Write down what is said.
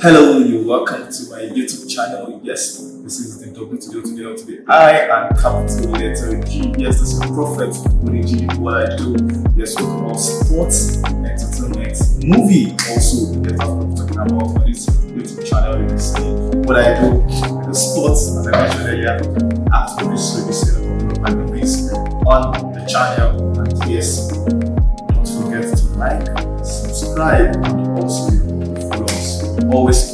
Hello, you're welcome to my YouTube channel. Yes, this is the WoliG today. I am capital letter G. Yes, this is Prophet WoliG. What I do, yes, we talk about sports, entertainment, movie. Also, yes, that's what we're talking about on this YouTube channel. You can see what I do, the sports, as I mentioned earlier, after this release of my movies on the channel. And yes, don't forget to like, subscribe, and also follow us. Always